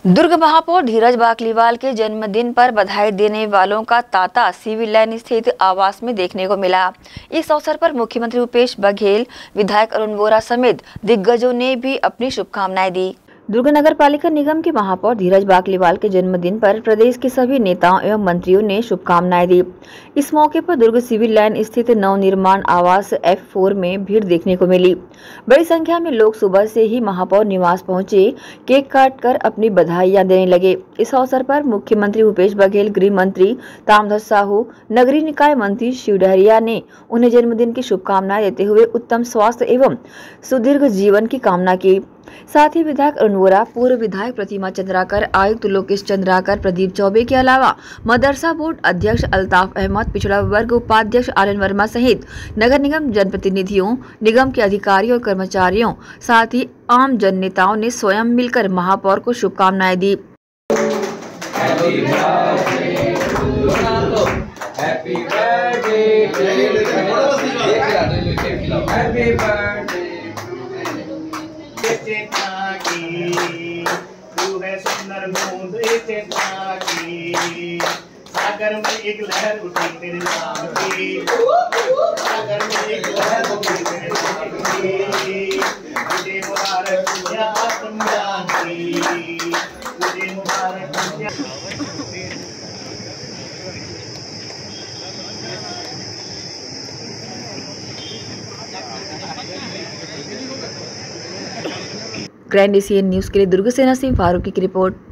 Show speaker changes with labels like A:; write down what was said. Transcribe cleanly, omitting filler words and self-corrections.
A: दुर्ग महापौर धीरज बाकलीवाल के जन्मदिन पर बधाई देने वालों का तांता सिविल लाइन स्थित आवास में देखने को मिला। इस अवसर पर मुख्यमंत्री भूपेश बघेल, विधायक अरुण वोरा समेत दिग्गजों ने भी अपनी शुभकामनाएं दी। दुर्ग नगर पालिका निगम के महापौर धीरज बाकलीवाल के जन्मदिन पर प्रदेश के सभी नेताओं एवं मंत्रियों ने शुभकामनाएं दी। इस मौके पर दुर्ग सिविल लाइन स्थित नवनिर्माण आवास F4 में भीड़ देखने को मिली। बड़ी संख्या में लोग सुबह से ही महापौर निवास पहुंचे, केक काट कर अपनी बधाइयां देने लगे। इस अवसर पर मुख्यमंत्री भूपेश बघेल, गृह मंत्री ताम्रध्वज साहू, नगरीय निकाय मंत्री शिव डहरिया ने उन्हें जन्मदिन की शुभकामनाएं देते हुए उत्तम स्वास्थ्य एवं सुदीर्घ जीवन की कामना की। साथ ही विधायक अरुण वोरा, पूर्व विधायक प्रतिमा चंद्राकर, आयुक्त लोकेश चंद्राकर, प्रदीप चौबे के अलावा मदरसा बोर्ड अध्यक्ष अल्ताफ अहमद, पिछड़ा वर्ग उपाध्यक्ष आर्यन वर्मा सहित नगर निगम जनप्रतिनिधियों, निगम के अधिकारियों और कर्मचारियों, साथ ही आम जन नेताओं ने स्वयं मिलकर महापौर को शुभकामनाएं दी।
B: चेतना की तू है सुंदर बूंद चेतना की, सागर में एक लहर उठी तेरे नाम की, सागर में एक लहर उठी तेरे नाम की। तुझे मुबारक दुनिया आत्मज्ञान की, तुझे मुबारक दुनिया।
A: ग्रैंड एशियन न्यूज़ के लिए दुर्ग से नसीम फारूकी की रिपोर्ट।